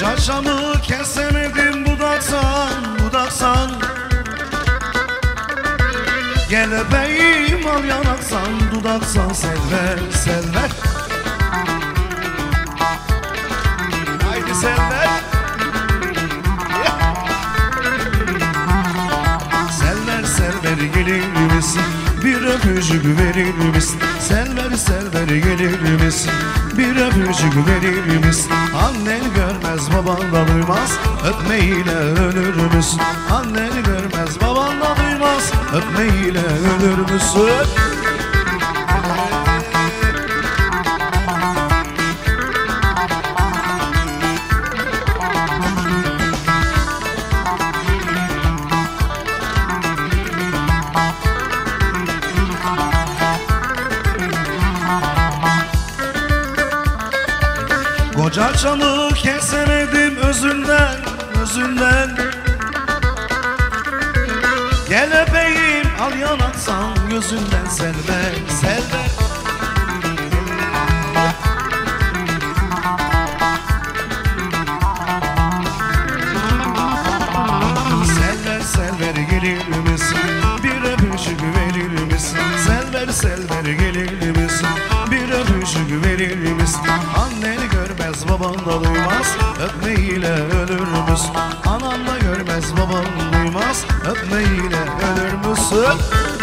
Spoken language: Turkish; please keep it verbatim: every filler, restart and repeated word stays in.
Koca çamı kesemedim budaksan, budaksan. Gel öpeyim al yanaksan, dudaksan. Selver, selver. Haydi selver. Selver, selver gelir misin? Bir öpücük verir misin? Selver, selver gelir misin? Bir öpücük verir misin? Annen görmez baban da duymaz, öpmeyle ölür müsün? Annen görmez baban da duymaz, öpmeyle ölür müsün? Koca çamı kesemedim özünden, özünden. Gel öpeyim al yanaksan gözünden. Selver, selver. Selver, selver gelir misin? Bir öpücük verir misin? Selver, selver gelir misin? Bir öpücük verir misin? Anneni görmez baban da duymaz, öpmeyle ölür müsün? Anan da görmez baban duymaz, öpmeyle ölür müsün?